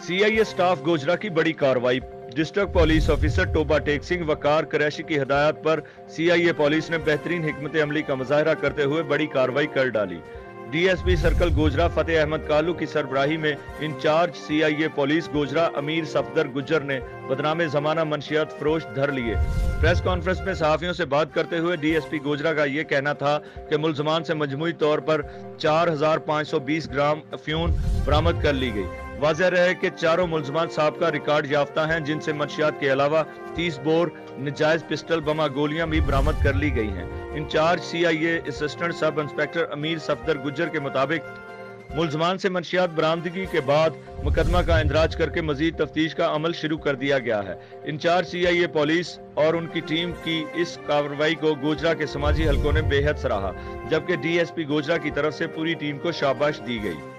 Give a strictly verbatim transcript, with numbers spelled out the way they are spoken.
C I A staff Gojra की बड़ी कार्रवाई। District police officer Toba Tek Singh Waqar Qureshi की हिदायत पर सी आई ए पुलिस ने बेहतरीन हिकमत अमली का मुजाहरा करते हुए बड़ी कार्रवाई कर डाली। D S P circle Gojra Fateh Ahmed Kalu की सरबराही में incharge C I A police Gojra Amir Safdar Gujjar ने बदनामे जमाना मंशियात फरोश धर लिए। प्रेस कॉन्फ्रेंस में सहाफियों से बात करते हुए डी एस पी गोजरा का ये कहना था कि मुलजमान से मजमूई तौर पर चार हजार पाँच सौ बीस ग्राम अफ्यून बरामद कर ली गई। वाज़ेह रहे कि चारों मुलजमान साहब रिकॉर्ड याफ्ता हैं, जिनसे मंशियात के अलावा तीस बोर नजायज पिस्टल बमा गोलियां भी बरामद कर ली गई हैं। Incharge C I A assistant sub inspector Amir Safdar Gujjar के मुताबिक मुलजमान से मंशियात बरामदगी के बाद मुकदमा का इंदराज करके मजीद तफ्तीश का अमल शुरू कर दिया गया है। In charge C I A police और उनकी टीम की इस कार्रवाई को गोजरा के समाजी हलकों ने बेहद सराहा, जबकि डी एस पी गोजरा की तरफ से पूरी टीम को शाबाश दी गई।